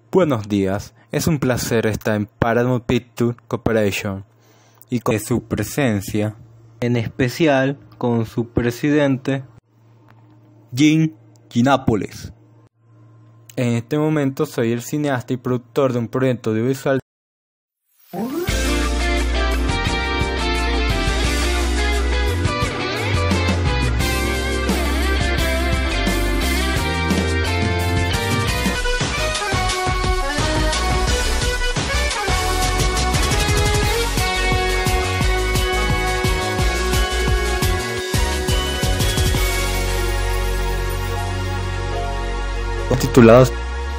Buenos días, es un placer estar en Paramount Pictures Corporation y con su presencia, en especial con su presidente, Jim Ginápolis. En este momento soy el cineasta y productor de un proyecto audiovisual titulados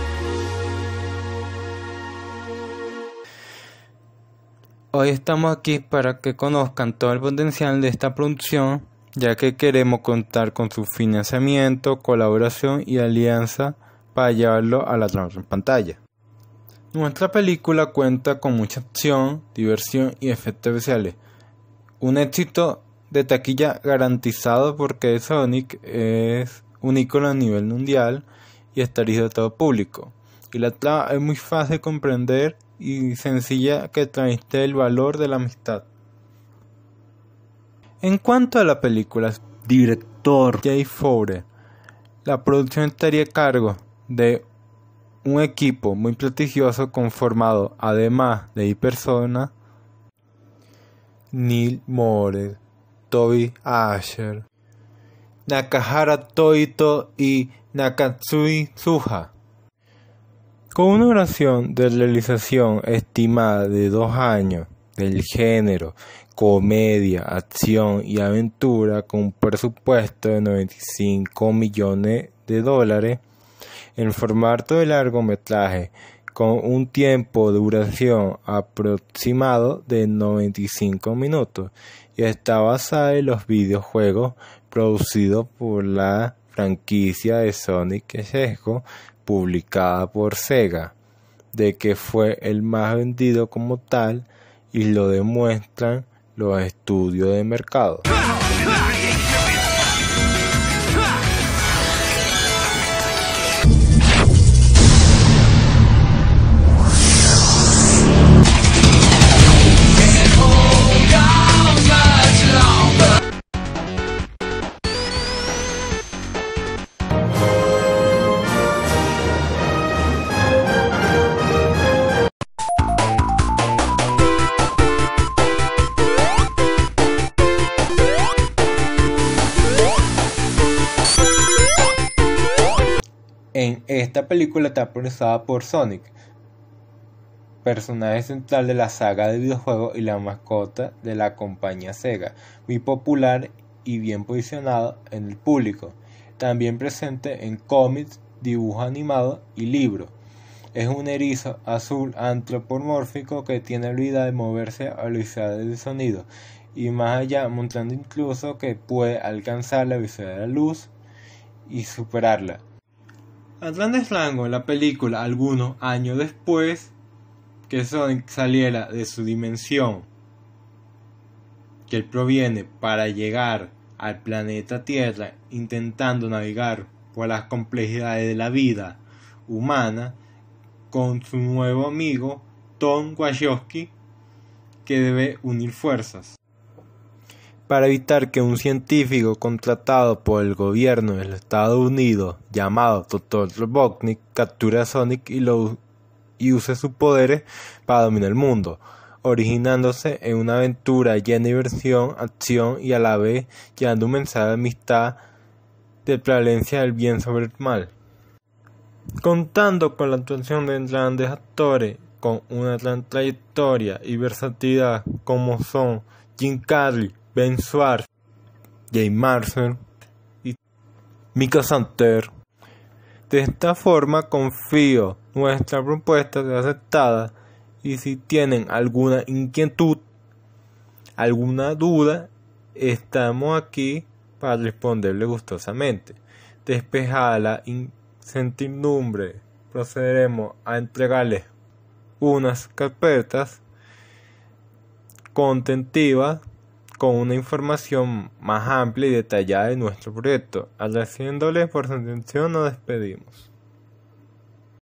Hoy estamos aquí para que conozcan todo el potencial de esta producción, ya que queremos contar con su financiamiento, colaboración y alianza para llevarlo a la gran pantalla. Nuestra película cuenta con mucha acción, diversión y efectos especiales. Un éxito de taquilla garantizado porque Sonic es un ícono a nivel mundial y está dirigido a todo público. Y la trama es muy fácil de comprender y sencilla que transmite el valor de la amistad. En cuanto a la película, director Jay Fowler, la producción estaría a cargo de un equipo muy prestigioso conformado, además de 10 personas: Neil Moore, Toby Asher, Nakahara Toito y Nakatsui Tsuja. Con una duración de realización estimada de 2 años, del género comedia, acción y aventura, con un presupuesto de $95 millones, en formato de largometraje, con un tiempo de duración aproximado de 95 minutos, y está basada en los videojuegos producidos por la franquicia de Sonic Hedgehog, publicada por Sega, de que fue el más vendido como tal, y lo demuestran los estudios de mercado. En esta película está protagonizada por Sonic, personaje central de la saga de videojuegos y la mascota de la compañía Sega, muy popular y bien posicionado en el público, también presente en cómics, dibujos animados y libros. Es un erizo azul antropomórfico que tiene la habilidad de moverse a velocidad del sonido y más allá, mostrando incluso que puede alcanzar la velocidad de la luz y superarla. A grandes rasgos, la película, algunos años después que Sonic saliera de su dimensión que él proviene para llegar al planeta Tierra, intentando navegar por las complejidades de la vida humana con su nuevo amigo Tom Wachowski, que debe unir fuerzas para evitar que un científico contratado por el gobierno de los Estados Unidos, llamado Dr. Robotnik, capture a Sonic y use sus poderes para dominar el mundo, originándose en una aventura llena de diversión, acción y a la vez llevando un mensaje de amistad, de prevalencia del bien sobre el mal. Contando con la actuación de grandes actores con una gran trayectoria y versatilidad como son Jim Carrey, Ben Schwartz, Jay Marcel y Mika Santer. De esta forma confío nuestra propuesta de aceptada, y si tienen alguna inquietud, alguna duda, estamos aquí para responderle gustosamente. Despejada la incertidumbre, procederemos a entregarles unas carpetas contentivas con una información más amplia y detallada de nuestro proyecto. Agradeciéndoles por su atención, nos despedimos.